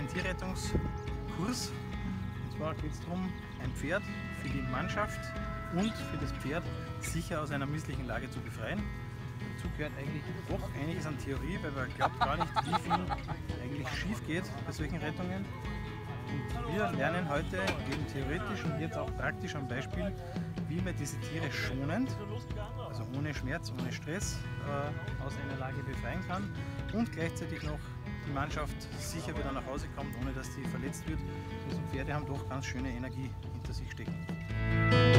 einen Tierrettungskurs. Und zwar geht es darum, ein Pferd für die Mannschaft und für das Pferd sicher aus einer misslichen Lage zu befreien. Dazu gehört eigentlich doch einiges an Theorie, weil man glaubt gar nicht, wie viel eigentlich schief geht bei solchen Rettungen. Und wir lernen heute eben theoretisch und jetzt auch praktisch am Beispiel, wie man diese Tiere schonend, also ohne Schmerz, ohne Stress, aus einer Lage befreien kann und gleichzeitig noch die Mannschaft sicher wieder nach Hause kommt, ohne dass sie verletzt wird. Also Pferde haben doch ganz schöne Energie hinter sich stecken.